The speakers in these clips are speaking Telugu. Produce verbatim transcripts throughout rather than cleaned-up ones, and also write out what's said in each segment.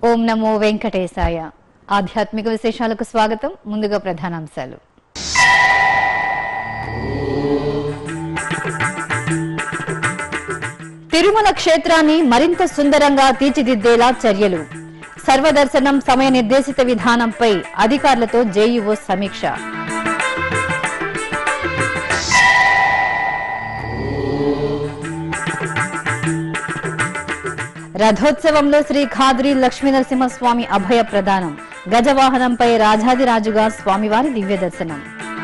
ఓం నమో వెంకటేశాయ. ఆధ్యాత్మిక విశేషాలకు స్వాగతం. ముందుగా ప్రధానాంశాలు. తిరుమల క్షేత్రాన్ని మరింత సుందరంగా తీర్చిదిద్దేలా చర్యలు. సర్వదర్శనం సమయ నిర్దేశిత విధానంపై అధికారులతో జేఈఓ సమీక్ష. రథోత్సవంలో శ్రీ ఖాద్రి లక్ష్మీనరసింహస్వామి అభయ ప్రదానం. గజవాహనంపై రాజాదిరాజుగా స్వామివారి దివ్య దర్శనం.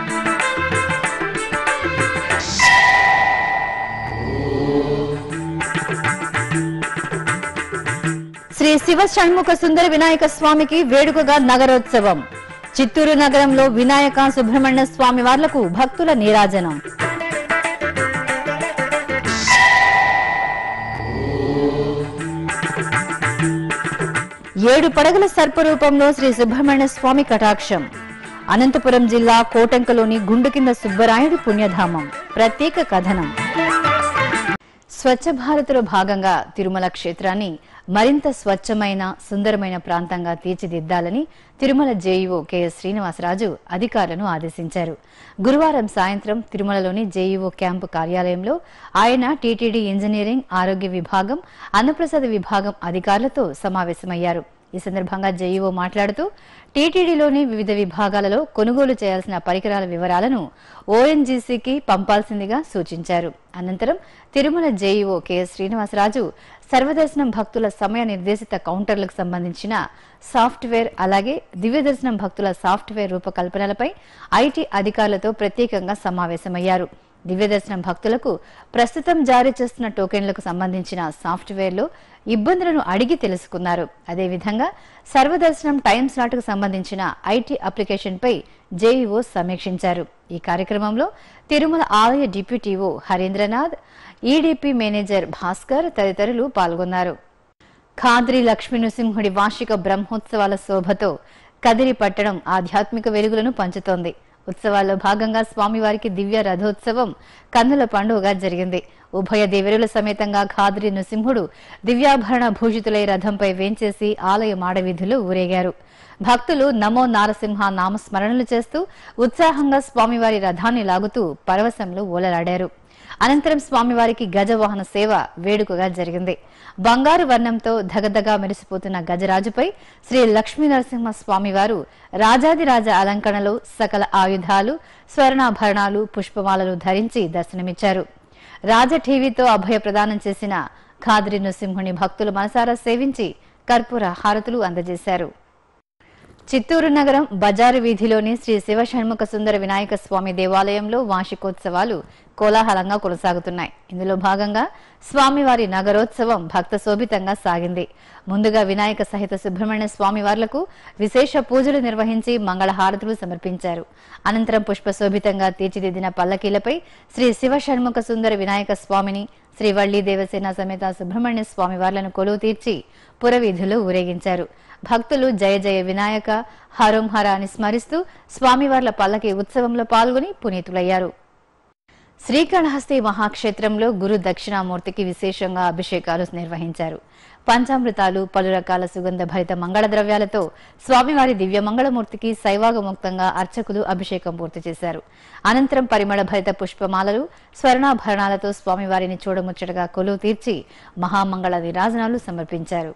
శ్రీ శివ షణ్ముఖ సుందర వినాయక స్వామికి వేడుకగా నగరోత్సవం. చిత్తూరు నగరంలో వినాయక సుబ్రహ్మణ్య స్వామి వార్లకు భక్తుల నీరాజనం. ఏడు పడగల సర్పరూపంలో శ్రీ సుబ్రహ్మణ్య స్వామి కటాక్షం. అనంతపురం జిల్లా కోటంకలోని గుండు కింద సుబ్బరాయుడి పుణ్యధామం. ప్రత్యేక కథనం. స్వచ్ఛ భారత్లో భాగంగా తిరుమల క్షేత్రాన్ని మరింత స్వచ్ఛమైన సుందరమైన ప్రాంతంగా తీర్చిదిద్దాలని తిరుమల జేఈఓ కెఎస్ శ్రీనివాసరాజు అధికారులను ఆదేశించారు. గురువారం సాయంత్రం తిరుమలలోని జేఈఓ క్యాంపు కార్యాలయంలో ఆయన టీటీడీ ఇంజనీరింగ్, ఆరోగ్య విభాగం, అన్నప్రసాద విభాగం అధికారులతో సమావేశమయ్యారు. ఈ సందర్భంగా జేఈఓ మాట్లాడుతూ టీటీడీలోని వివిధ విభాగాలలో కొనుగోలు చేయాల్సిన పరికరాల వివరాలను ఓఎన్జీసీకి పంపాల్సిందిగా సూచించారు. అనంతరం తిరుమల జేఈఓ కెఎస్ శ్రీనివాసరాజు సర్వదర్శనం భక్తుల సమయ నిర్దేశిత కౌంటర్లకు సంబంధించిన సాఫ్ట్వేర్, అలాగే దివ్యదర్శనం భక్తుల సాఫ్ట్వేర్ రూపకల్పనలపై ఐటీ అధికారులతో ప్రత్యేకంగా సమావేశమయ్యారు. దివ్యదర్శనం భక్తులకు ప్రస్తుతం జారీ చేస్తున్న టోకెన్లకు సంబంధించిన సాఫ్ట్వేర్లో ఇబ్బందులను అడిగి తెలుసుకున్నారు. అదేవిధంగా సర్వదర్శనం టైం స్లాట్కు సంబంధించిన ఐటీ అప్లికేషన్పై జేఈఓ సమీక్షించారు. ఈ కార్యక్రమంలో తిరుమల ఆలయ deputy EO Harindranath, EDP manager Bhaskar తదితరులు పాల్గొన్నారు. ఖాద్రి లక్ష్మీ నృసింహుడి వార్షిక బ్రహ్మోత్సవాల శోభతో కదిరి పట్టణం ఆధ్యాత్మిక వెలుగులను పంచుతోంది. ఉత్సవాల్లో భాగంగా స్వామివారికి దివ్య రథోత్సవం కన్నుల పండుగగా జరిగింది. ఉభయ దేవరుల సమేతంగా ఖాద్రి నృసింహుడు దివ్యాభరణ భూషితులై రథంపై వేంచేసి ఆలయ మాడవీధులు ఊరేగారు. భక్తులు నమో నారసింహ నామస్మరణలు చేస్తూ ఉత్సాహంగా స్వామివారి రథాన్ని లాగుతూ పరవశంలో ఓలలాడారు. అనంతరం స్వామివారికి గజవాహన సేవ వేడుకగా జరిగింది. బంగారు వర్ణంతో ధగధగా మెరిసిపోతున్న గజరాజుపై శ్రీ లక్ష్మీ నరసింహ స్వామివారు రాజాదిరాజ అలంకరణలో సకల ఆయుధాలు, స్వర్ణాభరణాలు, పుష్పమాలలు ధరించి దర్శనమిచ్చారు. రాజఠీవీతో అభయ ప్రదానం చేసిన ఖాద్రి నృసింహుని భక్తులు మనసారా సేవించి కర్పూర హారతులు అందజేశారు. చిత్తూరు నగరం బజారు వీధిలోని శ్రీ శివ షణ్ముఖ సుందర వినాయక స్వామి దేవాలయంలో వార్షికోత్సవాలు కోలాహలంగా కొనసాగుతున్నాయి. ఇందులో భాగంగా స్వామివారి నగరోత్సవం భక్త శోభితంగా సాగింది. ముందుగా వినాయక సహిత సుబ్రహ్మణ్య స్వామివార్లకు విశేష పూజలు నిర్వహించి మంగళహారతులు సమర్పించారు. అనంతరం పుష్పశోభితంగా తీర్చిదిద్దిన పల్లకీలపై శ్రీ శివ షణ్ముఖ సుందర వినాయక స్వామిని, శ్రీ వల్లి దేవసేన సమేత సుబ్రహ్మణ్య స్వామివార్లను కొలువు తీర్చి పురవీధులు ఊరేగించారు. భక్తులు జయ జయ వినాయక, హరోం హర అని స్మరిస్తూ స్వామివార్ల పల్లకి ఉత్సవంలో పాల్గొని పునీతులయ్యారు. శ్రీకాళహస్తి మహాక్షేత్రంలో గురు దక్షిణామూర్తికి విశేషంగా అభిషేకాలు నిర్వహించారు. పంచామృతాలు, పలు రకాల సుగంధ భరిత మంగళ ద్రవ్యాలతో స్వామివారి దివ్య మంగళమూర్తికి శైవాగముక్తంగా అర్చకులు అభిషేకం పూర్తి చేశారు. అనంతరం పరిమళ భరిత పుష్పమాలలు, స్వర్ణాభరణాలతో స్వామివారిని చూడముచ్చటగా కొలువు తీర్చి మహామంగళ విరాజనాలు సమర్పించారు.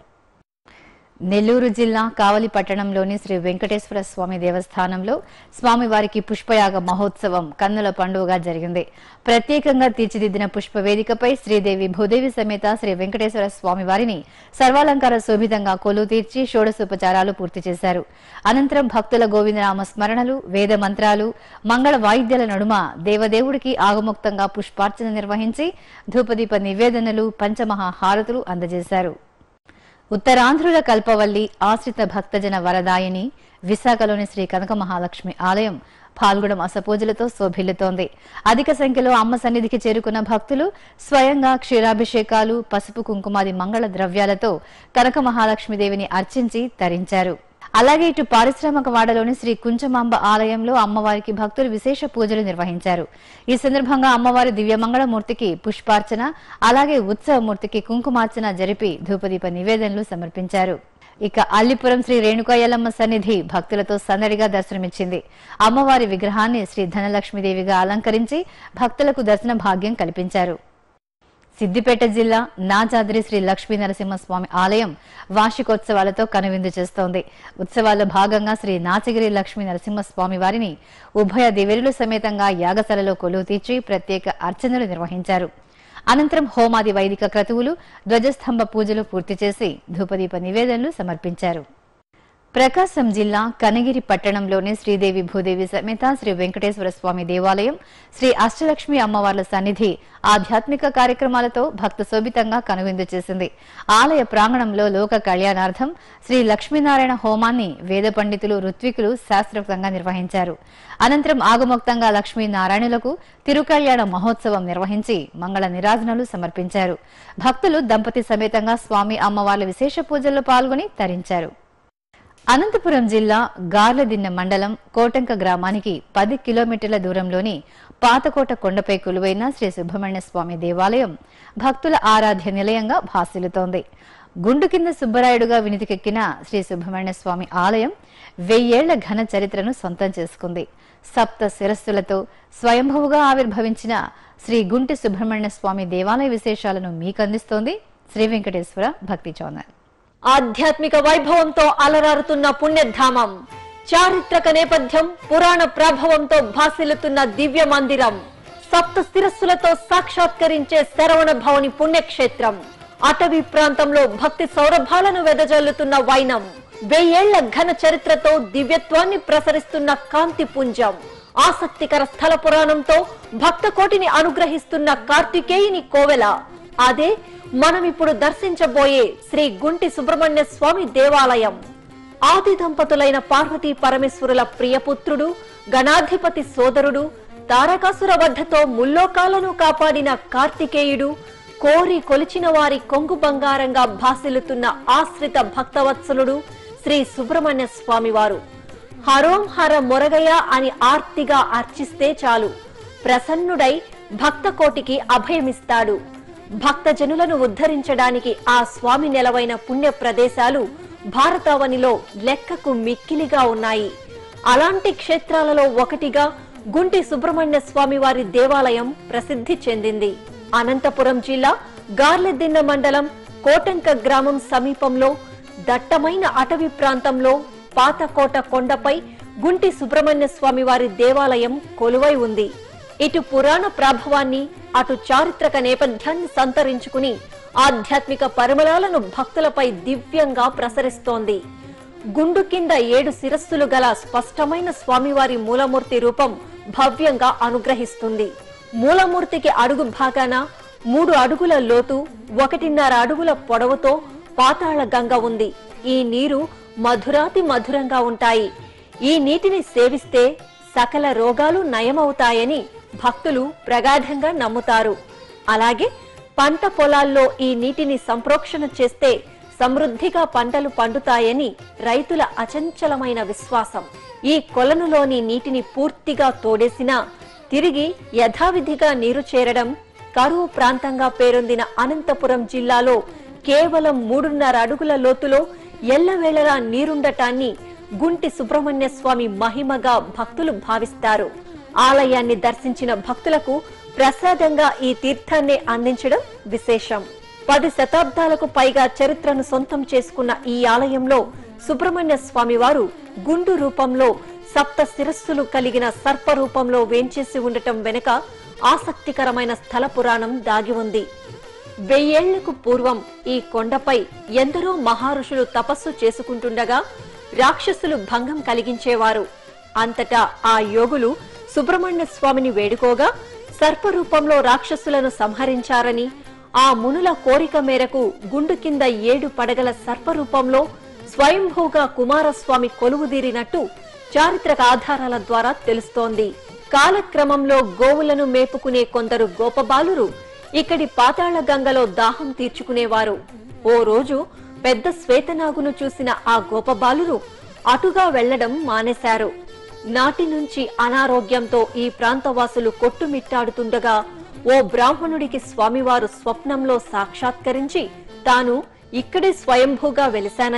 నెల్లూరు జిల్లా కావలి పట్టణంలోని శ్రీ వెంకటేశ్వర స్వామి దేవస్థానంలో స్వామివారికి పుష్పయాగ మహోత్సవం కన్నుల పండుగగా జరిగింది. ప్రత్యేకంగా తీర్చిదిద్దిన పుష్పవేదికపై శ్రీదేవి భూదేవి సమేత శ్రీ వెంకటేశ్వర స్వామివారిని సర్వాలంకార శోభితంగా కొలువు తీర్చి షోడశోపచారాలు పూర్తి చేశారు. అనంతరం భక్తుల గోవిందనామ స్మరణలు, వేద మంత్రాలు, మంగళ వాయిద్యాల నడుమ దేవదేవుడికి ఆగముక్తంగా పుష్పార్చన నిర్వహించి ధూపదీప నివేదనలు, పంచమహా హారతులు అందజేశారు. ఉత్తరాంధ్రుల కల్పవల్లి, ఆశ్రిత భక్తజన వరదాయిని విశాఖలోని శ్రీ కనక మహాలక్ష్మి ఆలయం పాల్గొడం అసపూజలతో శోభిల్లుతోంది. అధిక సంఖ్యలో అమ్మ సన్నిధికి చేరుకున్న భక్తులు స్వయంగా క్షీరాభిషేకాలు, పసుపు కుంకుమాది మంగళ ద్రవ్యాలతో కనక మహాలక్ష్మీదేవిని అర్చించి తరించారు. అలాగే ఇటు పారిశ్రామిక వాడలోని శ్రీ కుంచమాంబ ఆలయంలో అమ్మవారికి భక్తులు విశేష పూజలు నిర్వహించారు. ఈ సందర్భంగా అమ్మవారి దివ్యమంగళమూర్తికి పుష్పార్చన, అలాగే ఉత్సవమూర్తికి కుంకుమార్చన జరిపి ధూపదీప నివేదనలు సమర్పించారు. ఇక అల్లిపురం శ్రీ రేణుకా ఎల్లమ్మ సన్నిధి భక్తులతో సందడిగా దర్శనమిచ్చింది. అమ్మవారి విగ్రహాన్ని శ్రీ ధనలక్ష్మీదేవిగా అలంకరించి భక్తులకు దర్శన భాగ్యం కల్పించారు. సిద్దిపేట జిల్లా నాజాద్రి శ్రీ లక్ష్మీ నరసింహస్వామి ఆలయం వార్షికోత్సవాలతో కనువిందు చేస్తోంది. ఉత్సవాల్లో భాగంగా శ్రీ నాచగిరి లక్ష్మీ నరసింహస్వామి వారిని ఉభయ దేవేరుల సమేతంగా యాగశాలలో కొలువు తీర్చి ప్రత్యేక అర్చనలు నిర్వహించారు. అనంతరం హోమాది వైదిక క్రతువులు, ధ్వజస్తంభ పూజలు పూర్తి చేసి ధూపదీప నివేదనలు సమర్పించారు. ప్రకాశం జిల్లా కనగిరి పట్టణంలోని శ్రీదేవి భూదేవి సమేత శ్రీ వెంకటేశ్వర స్వామి దేవాలయం, శ్రీ అష్టలక్ష్మి అమ్మవార్ల సన్నిధి ఆధ్యాత్మిక కార్యక్రమాలతో భక్త శోభితంగా కనువిందు చేసింది. ఆలయ ప్రాంగణంలో లోక కళ్యాణార్థం శ్రీ లక్ష్మీనారాయణ హోమాన్ని వేద పండితులు, ఋత్వికులు శాస్త్రోక్తంగా నిర్వహించారు. అనంతరం ఆగమోక్తంగా లక్ష్మీనారాయణులకు తిరుకళ్యాణ మహోత్సవం నిర్వహించి మంగళ నిరాజనలు సమర్పించారు. భక్తులు దంపతి సమేతంగా స్వామి అమ్మవార్ల విశేష పూజల్లో పాల్గొని తరించారు. అనంతపురం జిల్లా గార్లదిన్న మండలం కోటంక గ్రామానికి పది కిలోమీటర్ల దూరంలోని పాతకోట కొండపై కొలువైన శ్రీ సుబ్రహ్మణ్య స్వామి దేవాలయం భక్తుల ఆరాధ్య నిలయంగా భాసిల్లుతోంది. గుండు కింద సుబ్బరాయుడుగా వినితికెక్కిన శ్రీ సుబ్రహ్మణ్య స్వామి ఆలయం వెయ్యేళ్ల ఘన చరిత్రను సొంతం చేసుకుంది. సప్త శిరస్సులతో స్వయంభువుగా ఆవిర్భవించిన శ్రీ గుంటి సుబ్రహ్మణ్య స్వామి దేవాలయ విశేషాలను మీకందిస్తోంది శ్రీ వెంకటేశ్వర భక్తి ఛానల్. ఆధ్యాత్మిక వైభవంతో అలరారుతున్న పుణ్యధామం, చారిత్రక నేపథ్యం, పురాణ ప్రభావంతో భాసిల్లుతున్న దివ్య మందిరం, సప్త శిరస్సులతో సాక్షాత్కరించే శరవణ భవని పుణ్యక్షేత్రం, అటవీ ప్రాంతంలో భక్తి సౌరభాలను వెదజల్లుతున్న వైనం, వెయ్యేళ్ల ఘన చరిత్రతో దివ్యత్వాన్ని ప్రసరిస్తున్న కాంతి పుంజం, ఆసక్తికర స్థల పురాణంతో భక్త కోటిని అనుగ్రహిస్తున్న కార్తికేయుని కోవెల, అదే మనం ఇప్పుడు దర్శించబోయే శ్రీ గుంటి సుబ్రహ్మణ్య స్వామి దేవాలయం. ఆది దంపతులైన పార్వతీ పరమేశ్వరుల ప్రియపుత్రుడు, గణాధిపతి సోదరుడు, తారకాసుర వధతో ముల్లోకాలను కాపాడిన కార్తికేయుడు, కోరి కొలిచిన వారి కొంగు బంగారంగా భాసిల్లుతున్న ఆశ్రిత భక్తవత్సలుడు శ్రీ సుబ్రహ్మణ్య స్వామి వారు. హరోం హర మొరగయ అని ఆర్తిగా అర్చిస్తే చాలు, ప్రసన్నుడై భక్త కోటికి అభయమిస్తాడు. భక్తజనులను ఉద్ధరించడానికి ఆ స్వామి నెలవైన పుణ్య ప్రదేశాలు భారతావనిలో లెక్కకు మిక్కిలిగా ఉన్నాయి. అలాంటి క్షేత్రాలలో ఒకటిగా గుంటి సుబ్రహ్మణ్య స్వామి వారి దేవాలయం ప్రసిద్ధి చెందింది. అనంతపురం జిల్లా గార్లెదిన్న మండలం కోటంక గ్రామం సమీపంలో దట్టమైన అటవీ ప్రాంతంలో పాతకోట కొండపై గుంటి సుబ్రహ్మణ్య స్వామి వారి దేవాలయం కొలువై ఉంది. ఇటు పురాణ ప్రాభవాన్ని, అటు చారిత్రక నేపథ్యాన్ని సంతరించుకుని ఆధ్యాత్మిక పరిమళాలను భక్తులపై దివ్యంగా ప్రసరిస్తోంది. గుండు కింద ఏడు శిరస్సులు గల స్పష్టమైన స్వామివారి మూలమూర్తి రూపం భవ్యంగా అనుగ్రహిస్తుంది. మూలమూర్తికి అడుగు భాగాన మూడు అడుగుల లోతు, ఒకటిన్నర అడుగుల పొడవుతో పాతాళ గంగ ఉంది. ఈ నీరు మధురాతి మధురంగా ఉంటాయి. ఈ నీటిని సేవిస్తే సకల రోగాలు నయమవుతాయని భక్తులు ప్రగాఢంగా నమ్ముతారు. అలాగే పంట పొలాల్లో ఈ నీటిని సంప్రోక్షణ చేస్తే సమృద్ధిగా పంటలు పండుతాయని రైతుల అచంచలమైన విశ్వాసం. ఈ కొలనులోని నీటిని పూర్తిగా తోడేసినా తిరిగి యథావిధిగా నీరు చేరడం కరువు ప్రాంతంగా పేరొందిన అనంతపురం జిల్లాలో కేవలం మూడున్నర అడుగుల లోతులో ఎల్లవేళలా నీరుండటాన్ని గుంటి సుబ్రహ్మణ్య స్వామి మహిమగా భక్తులు భావిస్తారు. ఆలయాన్ని దర్శించిన భక్తులకు ప్రసాదంగా ఈ తీర్థాన్ని అందించడం విశేషం. పది శతాబ్దాలకు పైగా చరిత్రను సొంతం చేసుకున్న ఈ ఆలయంలో సుబ్రహ్మణ్య స్వామి వారు గుండు రూపంలో సప్త శిరస్సులు కలిగిన సర్ప రూపంలో వేంచేసి ఉండటం వెనుక ఆసక్తికరమైన స్థల పురాణం దాగి ఉంది. వెయ్యేళ్లకు పూర్వం ఈ కొండపై ఎందరో మహారుషులు తపస్సు చేసుకుంటుండగా రాక్షసులు భంగం కలిగించేవారు. అంతటా ఆ యోగులు సుబ్రహ్మణ్య స్వామిని వేడుకోగా సర్పరూపంలో రాక్షసులను సంహరించారని, ఆ మునుల కోరిక మేరకు గుండు కింద ఏడు పడగల సర్పరూపంలో స్వయంభూగా కుమారస్వామి కొలువుదీరినట్టు చారిత్రక ఆధారాల ద్వారా తెలుస్తోంది. కాలక్రమంలో గోవులను మేపుకునే కొందరు గోపబాలురు ఇక్కడి పాతాళ గంగలో దాహం తీర్చుకునేవారు. ఓ రోజు పెద్ద శ్వేతనాగును చూసిన ఆ గోపబాలురు అటుగా వెళ్లడం మానేశారు. నాటి నుంచి అనారోగ్యంతో ఈ ప్రాంతవాసులు కొట్టుమిట్టాడుతుండగా ఓ బ్రాహ్మణుడికి స్వామివారు స్వప్నంలో సాక్షాత్కరించి తాను ఇక్కడే స్వయంభూగా వెలిశానని,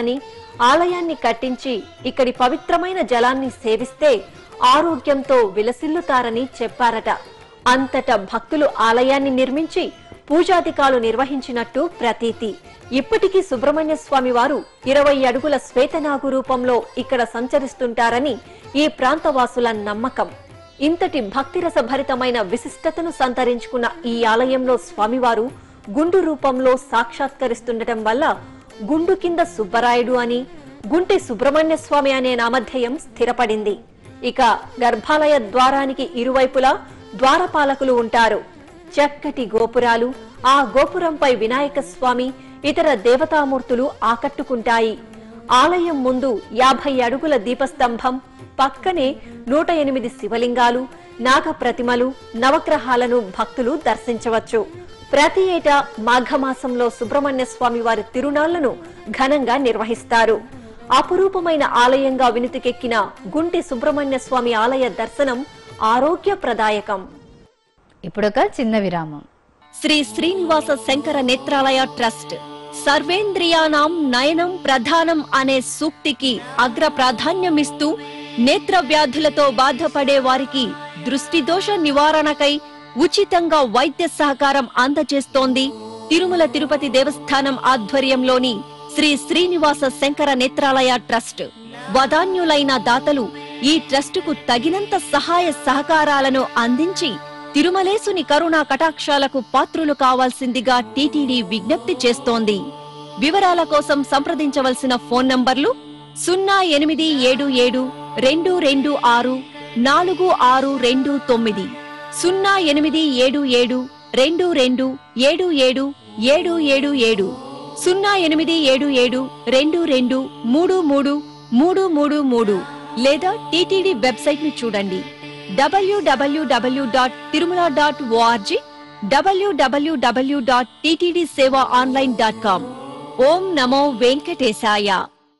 ఆలయాన్ని కట్టించి ఇక్కడి పవిత్రమైన జలాన్ని సేవిస్తే ఆరోగ్యంతో విలసిల్లుతారని చెప్పారట. అంతటా భక్తులు ఆలయాన్ని నిర్మించి పూజాధికాలు నిర్వహించినట్టు ప్రతీతి. ఇప్పటికీ సుబ్రహ్మణ్య స్వామి వారు ఇరవై అడుగుల శ్వేతనాగు రూపంలో ఇక్కడ సంచరిస్తుంటారని ఈ ప్రాంతవాసుల నమ్మకం. ఇంతటి భక్తిరస భరితమైన విశిష్టతను సంతరించుకున్న ఈ ఆలయంలో స్వామివారు గుండు రూపంలో సాక్షాత్కరిస్తుండటం వల్ల గుండు కింద సుబ్బరాయుడు అని, గుంటి సుబ్రహ్మణ్య స్వామి అనే నామధేయం స్థిరపడింది. ఇక గర్భాలయ ద్వారానికి ఇరువైపులా ద్వారపాలకులు ఉంటారు. చక్కటి గోపురాలు, ఆ గోపురంపై వినాయక స్వామి, ఇతర దేవతామూర్తులు ఆకట్టుకుంటాయి. ఆలయం ముందు యాభై అడుగుల దీపస్తంభం, పక్కనే నూట ఎనిమిది శివలింగాలు, నాగ ప్రతిమలు, నవగ్రహాలను భక్తులు దర్శించవచ్చు. ప్రతి ఏటా మాఘమాసంలో సుబ్రహ్మణ్య స్వామి వారి తిరునాళ్లను ఘనంగా నిర్వహిస్తారు. అపురూపమైన ఆలయంగా వినుతికెక్కిన గుంటి సుబ్రహ్మణ్య స్వామి ఆలయ దర్శనం ఆరోగ్యప్రదాయకం. ఇప్పుడొక చిన్న విరామం. శ్రీ శ్రీనివాస శంకర నేత్రాలయ ట్రస్ట్ సర్వేంద్రియానాం నయనం ప్రధానం అనే సూక్తికి అగ్ర ప్రాధాన్యమిస్తూ నేత్ర వ్యాధులతో బాధపడే వారికి దృష్టి దోష నివారణకై ఉచితంగా వైద్య సహకారం అందజేస్తోంది తిరుమల తిరుపతి దేవస్థానం ఆధ్వర్యంలోని శ్రీ శ్రీనివాస శంకర నేత్రాలయ ట్రస్ట్. వదాన్యులైన దాతలు ఈ ట్రస్టుకు తగినంత సహాయ సహకారాలను అందించి తిరుమలేసుని కరుణా కటాక్షాలకు పాత్రులు కావాల్సిందిగా టీటీడీ విజ్ఞప్తి చేస్తోంది. వివరాల కోసం సంప్రదించవలసిన ఫోన్ నంబర్లు సున్నా ఎనిమిది ఏడు ఏడు రెండు రెండు ఆరు నాలుగు ఆరు రెండు తొమ్మిది, సున్నా ఎనిమిది ఏడు ఏడు రెండు రెండు ఏడు ఏడు ఏడు ఏడు ఏడు, సున్నా ఎనిమిది ఏడు ఏడు రెండు రెండు మూడు మూడు మూడు మూడు మూడు, లేదా టీటీడీ వెబ్సైట్ ని చూడండి WWW dot Tirumala dot ORG, WWW dot TTD Seva online dot com. ఓం నమో వెంకటేశాయ.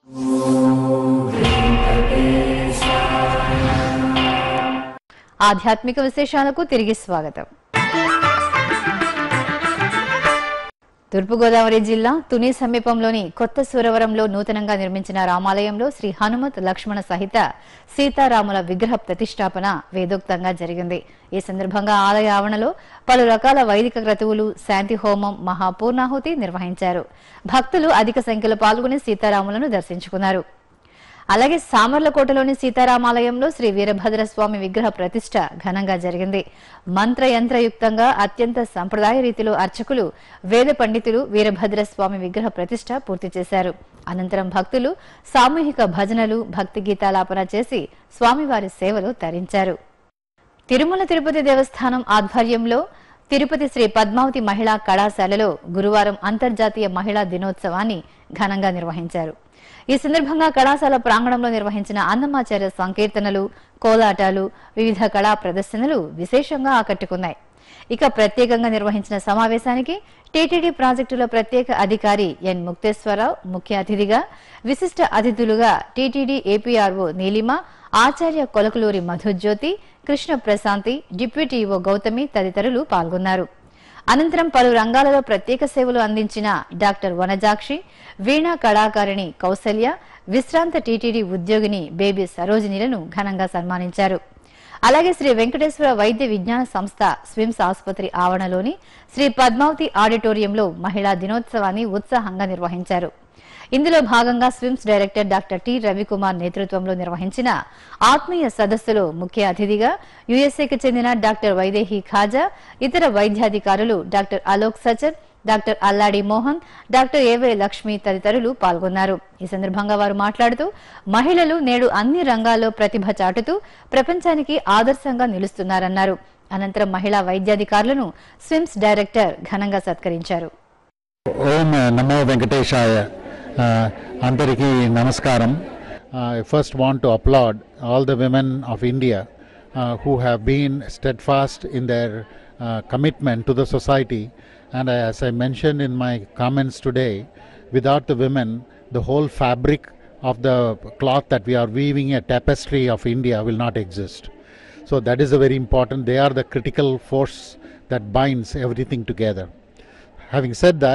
ఆధ్యాత్మిక విశేషాలకు తిరిగి స్వాగతం. తూర్పుగోదావరి జిల్లా తుని సమీపంలోని కొత్త సూరవరంలో నూతనంగా నిర్మించిన రామాలయంలో శ్రీ హనుమత్ లక్ష్మణ సహిత సీతారాముల విగ్రహ ప్రతిష్టాపన వేదోక్తంగా జరిగింది. ఈ సందర్భంగా ఆలయ ఆవరణలో పలు రకాల వైదిక క్రతువులు, శాంతి హోమం, మహాపూర్ణాహుతి నిర్వహించారు. భక్తులు అధిక సంఖ్యలో పాల్గొని సీతారాములను దర్శించుకున్నారు. అలాగే సామర్లకోటలోని సీతారామాలయంలో శ్రీ వీరభద్రస్వామి విగ్రహ ప్రతిష్ట ఘనంగా జరిగింది. మంత్రయంత్రయుక్తంగా అత్యంత సంప్రదాయ రీతిలో అర్చకులు, వేద పండితులు వీరభద్రస్వామి విగ్రహ ప్రతిష్ట పూర్తి చేశారు. అనంతరం భక్తులు సామూహిక భజనలు, భక్తి గీతాలాపన చేసి స్వామివారి సేవలు తరించారు. తిరుమల తిరుపతి దేవస్థానం ఆధ్వర్యంలో తిరుపతి శ్రీ పద్మావతి మహిళా కళాశాలలో గురువారం అంతర్జాతీయ మహిళా దినోత్సవాన్ని ఘనంగా నిర్వహించారు. ఈ సందర్భంగా కళాశాల ప్రాంగణంలో నిర్వహించిన అన్నమాచార్య సంకీర్తనలు, కోలాటాలు, వివిధ కళా ప్రదర్శనలు విశేషంగా ఆకట్టుకున్నాయి. ఇక ప్రత్యేకంగా నిర్వహించిన సమావేశానికి టీటీడీ ప్రాజెక్టుల ప్రత్యేక అధికారి ఎన్ ముక్తేశ్వరరావు ముఖ్య అతిథిగా, విశిష్ట అతిథులుగా TTD APRO Neelima, Acharya Kolakaluri Madhujyothi, Krishna Prashanthi, deputy EO Gautami తదితరులు పాల్గొన్నారు. అనంతరం పలు రంగాలలో ప్రత్యేక సేవలు అందించిన డాక్టర్ వనజాక్షి, వీణా కళాకారిణి కౌసల్య, విశ్రాంత టీటీడీ ఉద్యోగిని బేబీ సరోజినిలను ఘనంగా సన్మానించారు. అలాగే శ్రీ వెంకటేశ్వర వైద్య విజ్ఞాన సంస్థ స్విమ్స్ ఆసుపత్రి ఆవరణలోని శ్రీ పద్మావతి ఆడిటోరియంలో మహిళా దినోత్సవాన్ని ఉత్సాహంగా నిర్వహించారు. ఇందులో భాగంగా SVIMS director doctor T Ravikumar నేతృత్వంలో నిర్వహించిన ఆత్మీయ సదస్సులో ముఖ్య అతిథిగా యుఎస్ఏకి చెందిన డాక్టర్ వైదేహి ఖాజా, ఇతర వైద్యాధికారులు doctor Alok Sachar, doctor Alladi Mohan, doctor AY Lakshmi తదితరులు పాల్గొన్నారు. ఈ సందర్భంగా వారు మాట్లాడుతూ మహిళలు నేడు అన్ని రంగాల్లో ప్రతిభ చాటుతూ ప్రపంచానికి ఆదర్శంగా నిలుస్తున్నారన్నారు. అనంతరం మహిళా వైద్యాధికారులను స్విమ్స్ డైరెక్టర్ ఘనంగా సత్కరించారు. ఓం నమో వెంకటేశాయ. అందరికీ నమస్కారం. I first want to applaud all the women of India uh, who have been steadfast in their uh, commitment to the society, and as I mentioned in my comments today, without the women the whole fabric of the cloth that we are weaving, a tapestry of India, will not exist. So that is a very important. They are the critical force that binds everything together. Having said that,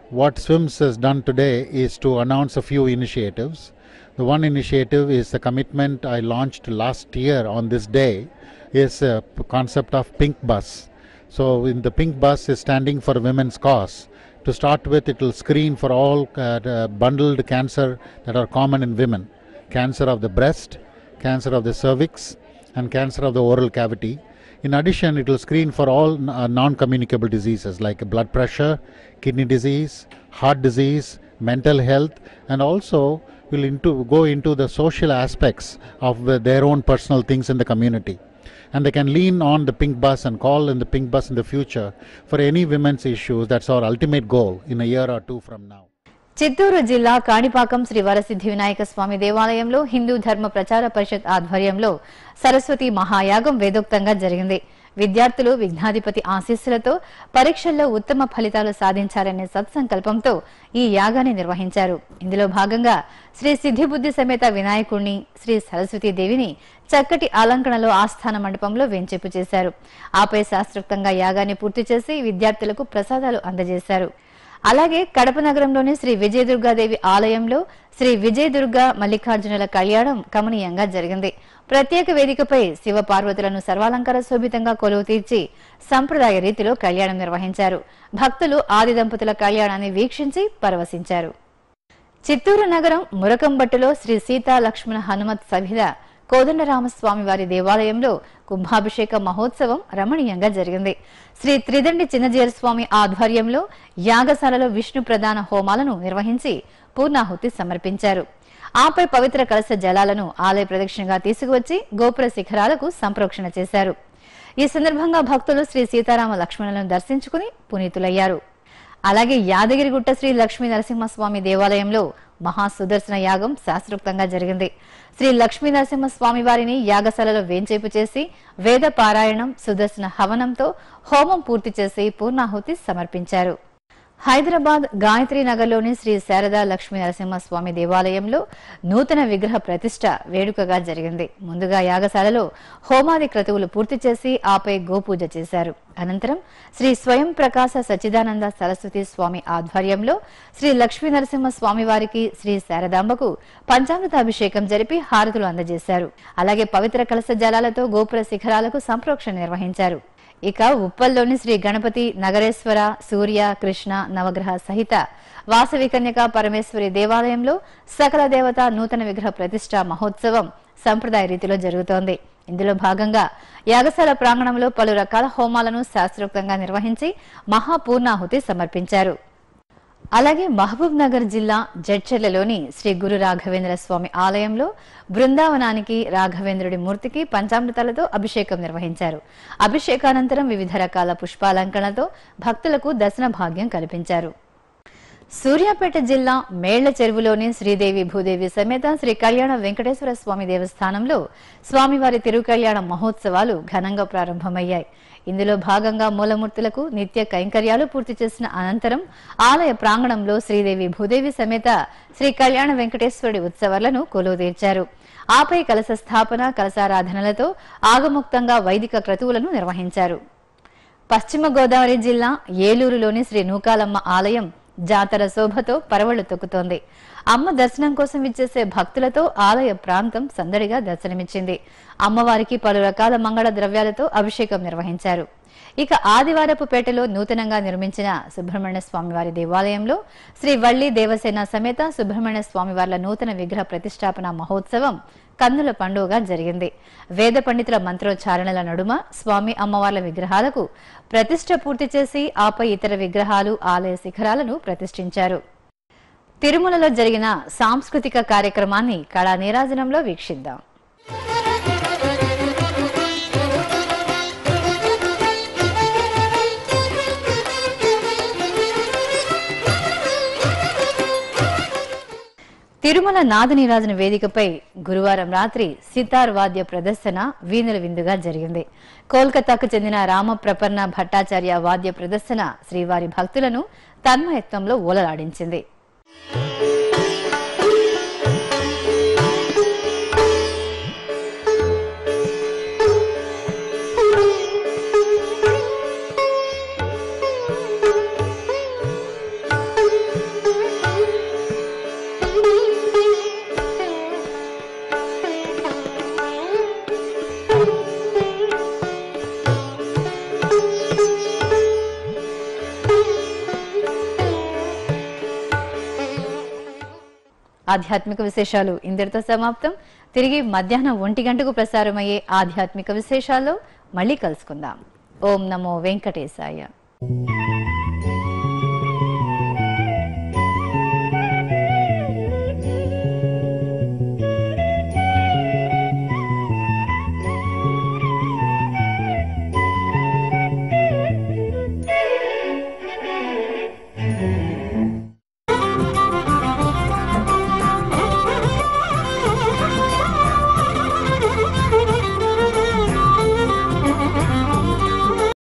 what SVIMS has done today is to announce a few initiatives. The one initiative is the commitment I launched last year on this day, is a concept of Pink Bus. So in the Pink Bus is standing for women's cause. To start with, it will screen for all uh, bundled cancer that are common in women. Cancer of the breast, cancer of the cervix, and cancer of the oral cavity. In addition, it will screen for all uh, non-communicable diseases like blood pressure, kidney disease, heart disease, mental health, and also will into, go into the social aspects of uh, their own personal things in the community. And they can lean on the Pink Bus and call in the Pink Bus in the future for any women's issues. That's our ultimate goal in a year or two from now. Chittoor జిల్లా కాణిపాకం శ్రీ వరసిద్ధి వినాయక స్వామి దేవాలయంలో హిందూ ధర్మ ప్రచార పరిషత్ ఆధ్వర్యంలో సరస్వతి మహాయాగం వేదోక్తంగా జరిగింది. విద్యార్థులు విఘ్నాధిపతి ఆశీస్సులతో పరీక్షల్లో ఉత్తమ ఫలితాలు సాధించాలనే సత్సంకల్పంతో ఈ యాగాన్ని నిర్వహించారు. ఇందులో భాగంగా శ్రీ సిద్ధిబుద్ధి సమేత వినాయకుడిని, శ్రీ సరస్వతీ దేవిని చక్కటి అలంకరణలో ఆస్థాన మండపంలో వెంచేపు చేశారు. ఆపై శాస్త్రోక్తంగా యాగాన్ని పూర్తి చేసి విద్యార్థులకు ప్రసాదాలు అందజేశారు. అలాగే కడప నగరంలోని శ్రీ విజయదుర్గాదేవి ఆలయంలో శ్రీ విజయదుర్గ మల్లికార్జునుల కళ్యాణం కమనీయంగా జరిగింది. ప్రత్యేక వేదికపై శివ పార్వతులను సర్వాలంకార శోభితంగా కొలువు తీర్చి సంప్రదాయ రీతిలో కళ్యాణం నిర్వహించారు. భక్తులు ఆది దంపతుల కళ్యాణాన్ని వీక్షించి పరవశించారు. చిత్తూరు నగరం మురకంబట్టులో శ్రీ సీతా లక్ష్మణ హనుమత్ సభిద కోదండరామస్వామి వారి దేవాలయంలో కుంభాభిషేక మహోత్సవం రమణీయంగా జరిగింది. శ్రీ త్రిదండి చిన్నజీయర్ స్వామి ఆధ్వర్యంలో యాగశాలలో విష్ణు ప్రధాన హోమాలను నిర్వహించి పూర్ణాహుతి సమర్పించారు. ఆపై పవిత్ర కలశ జలాలను ఆలయ ప్రదక్షిణగా తీసుకువచ్చి గోపుర శిఖరాలకు సంప్రోక్షణ చేశారు. ఈ సందర్భంగా భక్తులు శ్రీ సీతారామ లక్ష్మణులను దర్శించుకుని పునీతులయ్యారు. అలాగే యాదగిరిగుట్ట శ్రీ లక్ష్మీ నరసింహస్వామి దేవాలయంలో మహా సుదర్శన యాగం శాస్త్రోక్తంగా జరిగింది. శ్రీ లక్ష్మీ నరసింహస్వామి వారిని యాగశాలలో వేంచేపు చేసి వేద పారాయణం, సుదర్శన హవనంతో హోమం పూర్తి చేసి పూర్ణాహుతి సమర్పించారు. హైదరాబాద్ గాయత్రి నగర్లోని శ్రీ శారదా లక్ష్మీ నరసింహస్వామి దేవాలయంలో నూతన విగ్రహ ప్రతిష్ట వేడుకగా జరిగింది. ముందుగా యాగశాలలో హోమాది క్రతువులు పూర్తి చేసి ఆపై గోపూజ చేశారు. అనంతరం శ్రీ స్వయం ప్రకాశ సచ్చిదానంద సరస్వతి స్వామి ఆధ్వర్యంలో శ్రీ లక్ష్మీ నరసింహ స్వామి వారికి, శ్రీ శారదాంబకు పంచామృతాభిషేకం జరిపి హారతులు అందజేశారు. అలాగే పవిత్ర కలశ జలాలతో గోపుర శిఖరాలకు సంప్రోక్షణ నిర్వహించారు. ఇక ఉప్పల్లోని శ్రీ గణపతి, నగరేశ్వర, సూర్య, కృష్ణ నవగ్రహ సహిత వాసవి కన్యక పరమేశ్వరి దేవాలయంలో సకల దేవత నూతన విగ్రహ ప్రతిష్ట మహోత్సవం సంప్రదాయ రీతిలో జరుగుతోంది. ఇందులో భాగంగా యాగశాల ప్రాంగణంలో పలు రకాల హోమాలను శాస్త్రోక్తంగా నిర్వహించి మహాపూర్ణాహుతి సమర్పించారు. అలాగే మహబూబ్ నగర్ జిల్లా జడ్చెర్లలోని శ్రీ గురు రాఘవేంద్ర స్వామి ఆలయంలో బృందావనానికి, రాఘవేంద్రుడి మూర్తికి పంచామృతాలతో అభిషేకం నిర్వహించారు. అభిషేకానంతరం వివిధ రకాల పుష్పాలంకరణతో భక్తులకు దర్శన భాగ్యం కల్పించారు. సూర్యాపేట జిల్లా మేళ్ల చెరువులోని శ్రీదేవి భూదేవి సమేత శ్రీ కళ్యాణ వెంకటేశ్వర స్వామి దేవస్థానంలో స్వామివారి తిరుకళ్యాణ మహోత్సవాలు ఘనంగా ప్రారంభమయ్యాయి. ఇందులో భాగంగా మూలమూర్తులకు నిత్య కైంకర్యాలు పూర్తి చేసిన అనంతరం ఆలయ ప్రాంగణంలో శ్రీదేవి భూదేవి సమేత శ్రీ కళ్యాణ వెంకటేశ్వరుడి ఉత్సవాలను కొలువు తీర్చారు. ఆపై కలశ స్థాపన, కలశారాధనలతో ఆగముక్తంగా వైదిక క్రతువులను నిర్వహించారు. పశ్చిమ గోదావరి జిల్లా ఏలూరులోని శ్రీ నూకాలమ్మ ఆలయం జాతర శోభతో పరవళ్లు తొక్కుతోంది. అమ్మ దర్శనం కోసం విచ్చేసే భక్తులతో ఆలయ ప్రాంతం సందడిగా దర్శనమిచ్చింది. అమ్మవారికి పలు రకాల మంగళ ద్రవ్యాలతో అభిషేకం నిర్వహించారు. ఇక ఆదివారపు పేటలో నూతనంగా నిర్మించిన సుబ్రహ్మణ్య స్వామివారి దేవాలయంలో శ్రీ వల్లి దేవసేన సమేత సుబ్రహ్మణ్య స్వామివార్ల నూతన విగ్రహ ప్రతిష్టాపన మహోత్సవం కన్నుల పండుగగా జరిగింది. వేద పండితుల మంత్రోచ్చారణల నడుమ స్వామి అమ్మవార్ల విగ్రహాలకు ప్రతిష్ట పూర్తి చేసి ఆపై ఇతర విగ్రహాలు, ఆలయ శిఖరాలను ప్రతిష్ఠించారు. తిరుమలలో జరిగిన సాంస్కృతిక కార్యక్రమాన్ని కళా నీరాజనంలో వీక్షిద్దాం. తిరుమల నాదనీరాజన వేదికపై గురువారం రాత్రి సితార్ వాద్య ప్రదర్శన వీణుల విందుగా జరిగింది. కోల్కతాకు చెందిన రామప్రపర్ణ భట్టాచార్య వాద్య ప్రదర్శన శ్రీవారి భక్తులను తన్మయత్వంలో ఓలలాడించింది. ఆధ్యాత్మిక విశేషాలు ఇంతటితో సమాప్తం. తిరిగి మధ్యాహ్నం ఒంటి గంటకు ప్రసారమయ్యే ఆధ్యాత్మిక విశేషాల్లో మళ్ళీ కలుసుకుందాం. ఓం నమో వెంకటేశాయ.